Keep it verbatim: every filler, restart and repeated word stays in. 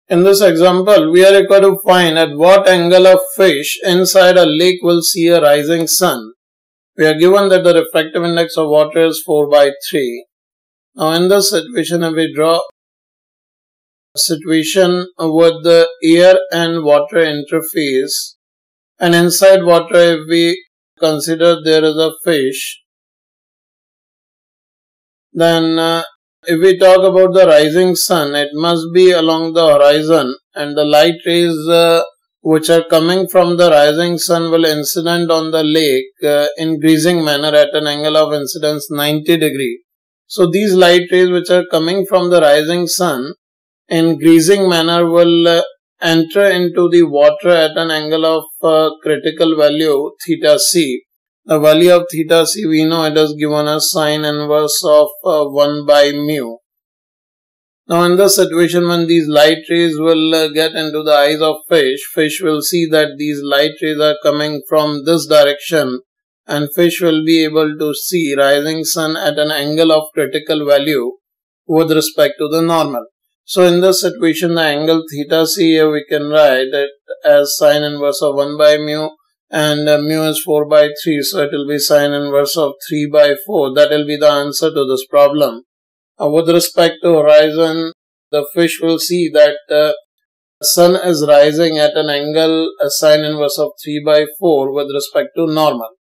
In this example, we are required to find at what angle a fish inside a lake will see a rising sun. We are given that the refractive index of water is four by three. Now in this situation, if we draw a situation with the air and water interface, and inside water if we consider there is a fish, then uh, if we talk about the rising sun, it must be along the horizon, and the light rays uh, which are coming from the rising sun will incident on the lake uh, in greasing manner at an angle of incidence ninety degree. So these light rays which are coming from the rising sun in greasing manner will uh, enter into the water at an angle of uh, critical value theta c. The value of theta c, we know it is given as sine inverse of uh, one by mu. Now in this situation, when these light rays will uh, get into the eyes of fish, fish will see that these light rays are coming from this direction, and fish will be able to see rising sun at an angle of critical value with respect to the normal. So in this situation, the angle theta c here we can write it as sine inverse of one by mu, and uh, mu is four by three, so it will be sine inverse of three by four. That will be the answer to this problem. Uh, with respect to horizon, the fish will see that the uh, sun is rising at an angle uh, sine inverse of three by four with respect to normal.